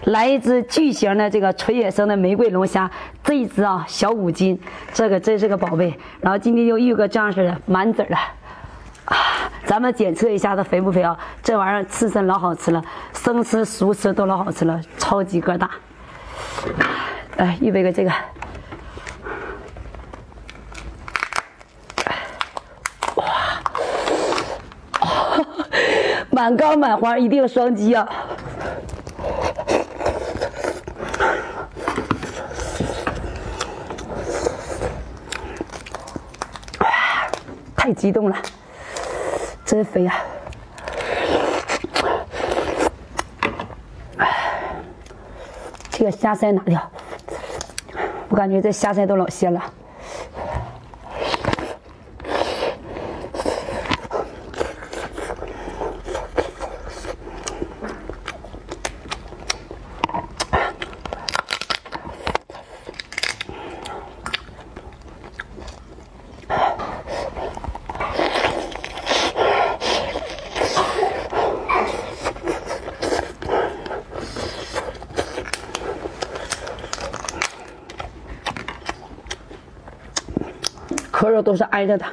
来一只巨型的这个纯野生的玫瑰龙虾，这一只啊小5斤，这个真是个宝贝。然后今天又遇个这样式的满籽的，咱们检测一下它肥不肥啊？这玩意儿刺身老好吃了，生吃熟吃都老好吃了，超级个大。来，预备个这个。 满缸满花，一定双击啊！太激动了，真肥呀！这个虾鳃拿掉，我感觉这虾鳃都老鲜了。 壳肉都是挨着的，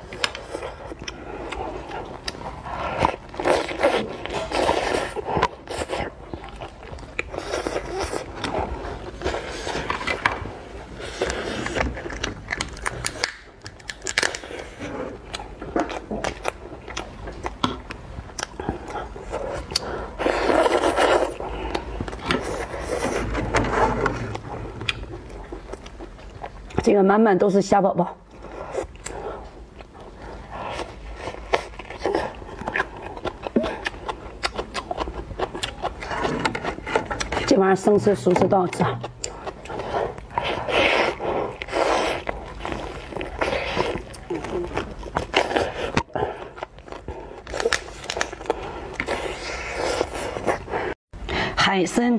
这个满满都是虾宝宝。 这玩意儿生吃熟吃都好吃。海参。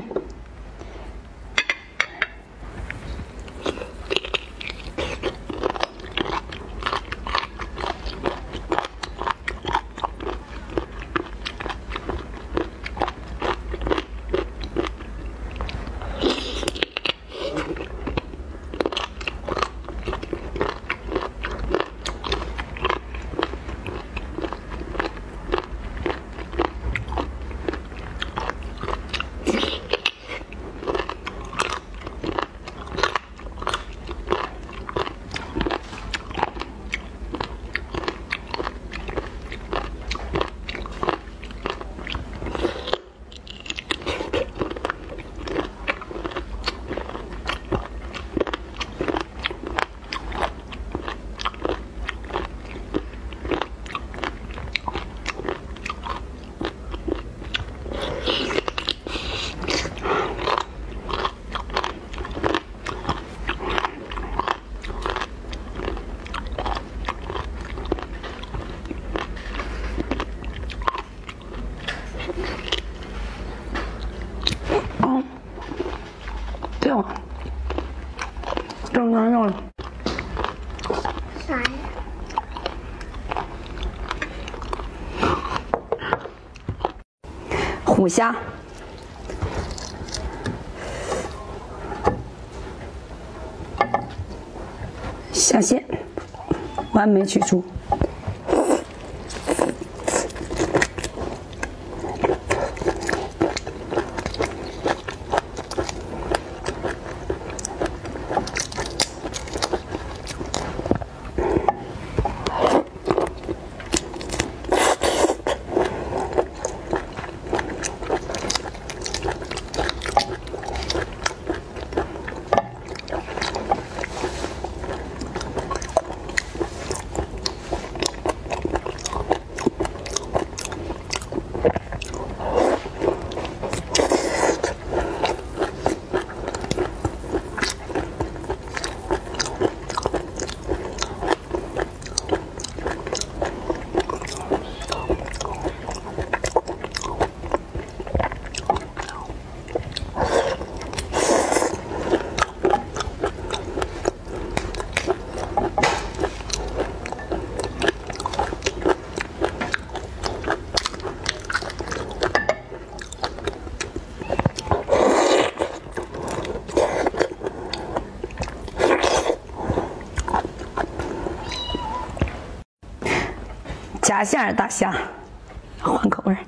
正常用了。 啥呀？ 虎虾，虾线完美取出。 虾馅儿大虾，换口味儿。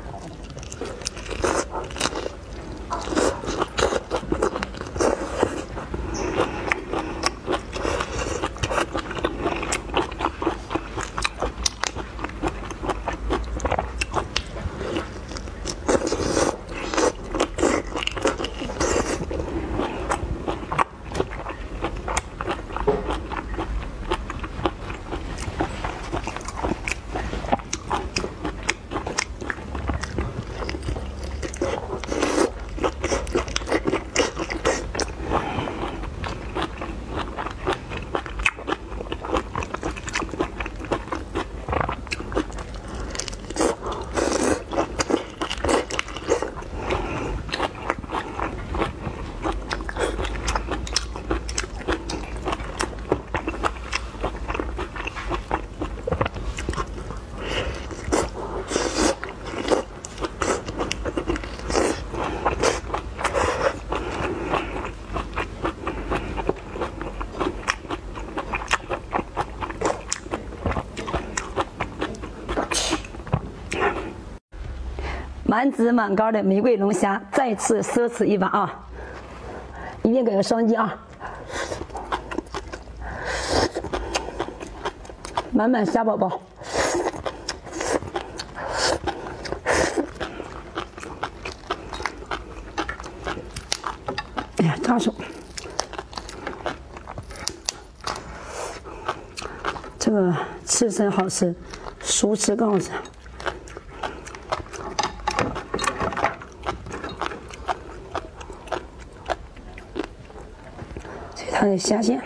满脂满膏的玫瑰龙虾再次奢侈一把啊！一定给个双击啊！满满虾宝宝，哎呀，扎手！这个刺身好吃，熟吃更好吃。它的虾线，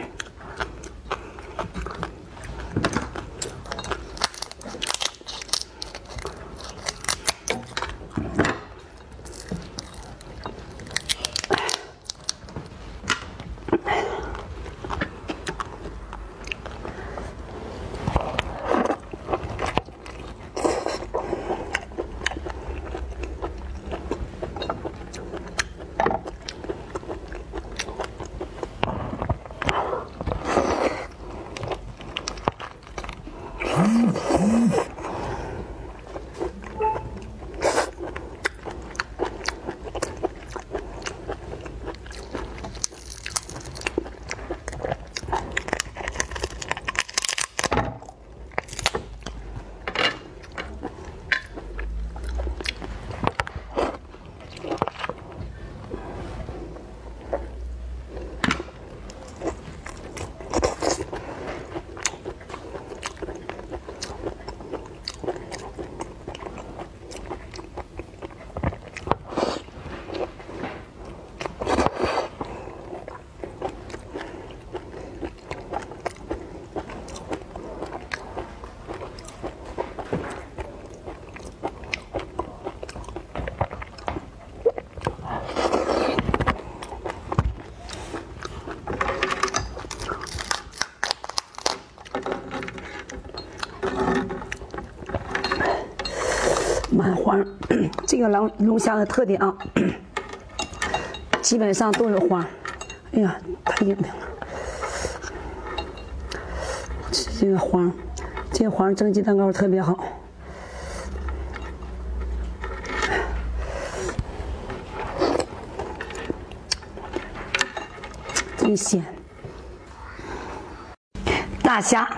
满黄，这个龙虾的特点啊，基本上都有黄。哎呀，太硬挺了。吃这个黄，这个黄蒸鸡蛋糕特别好。真鲜。大虾。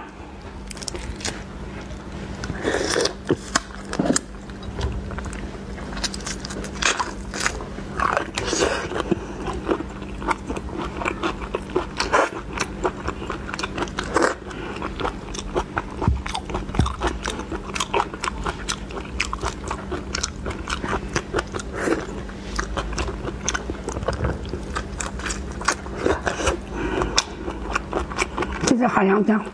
这是海洋酱。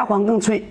黄更脆。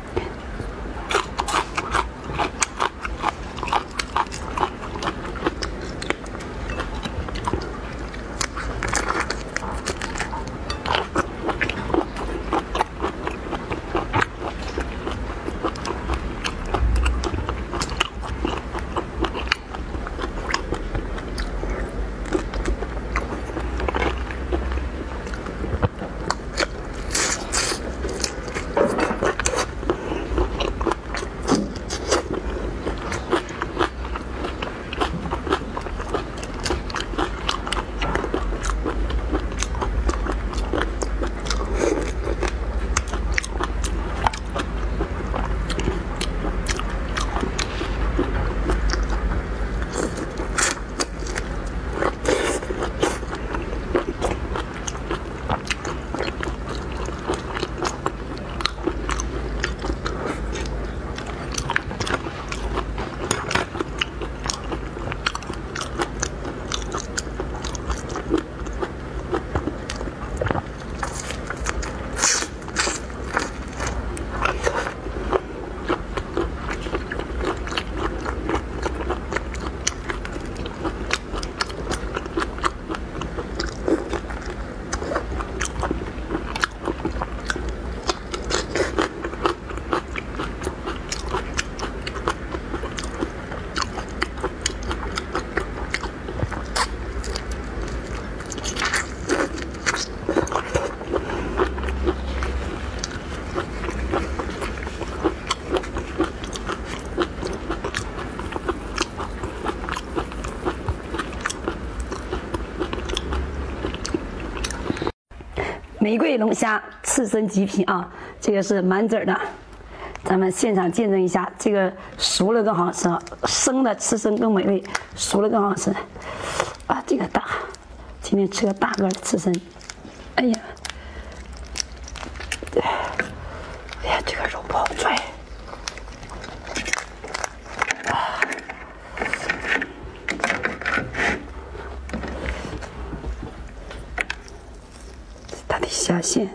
玫瑰龙虾刺身极品啊，这个是满籽的，咱们现场见证一下，这个熟了更好吃，生的刺身更美味，熟了更好吃。啊，这个大，今天吃个大个的刺身，哎呀，哎呀，这个肉不好拽。它的虾线。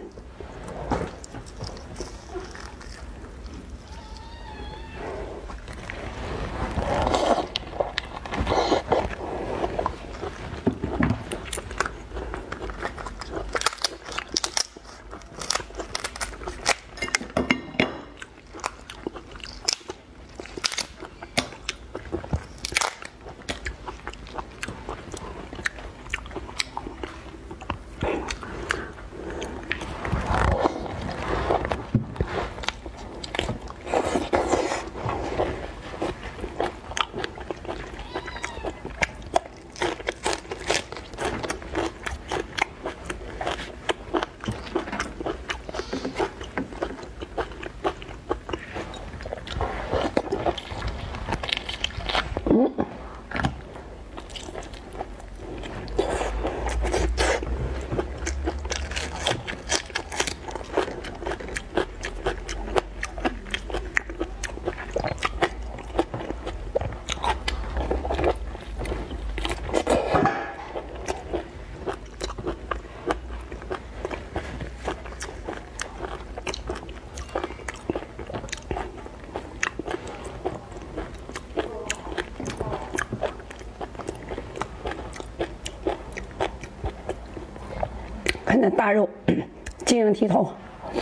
看那大肉，晶莹剔透，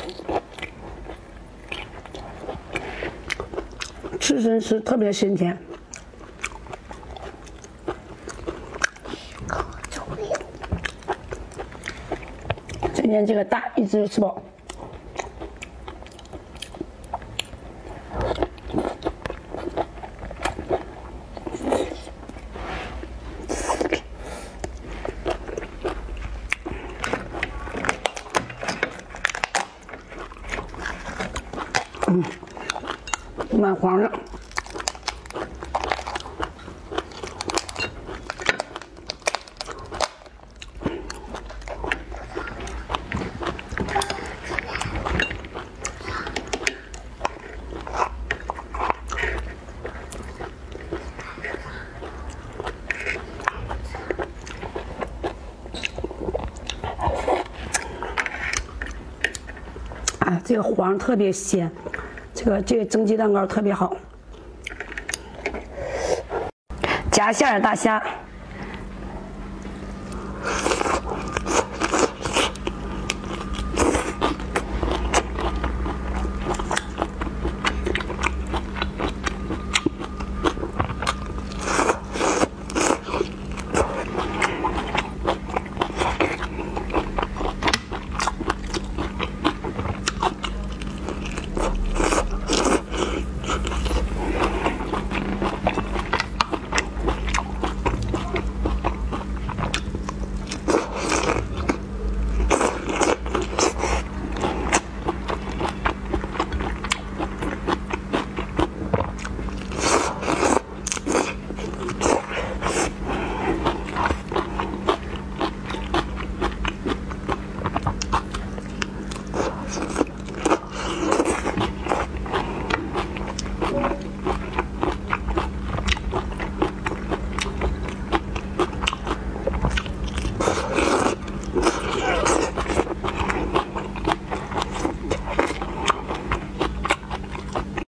刺身是特别鲜甜。今天这个大一直吃饱。蛮黄的。 这个黄特别鲜，这个蒸鸡蛋糕特别好。夹馅儿大虾。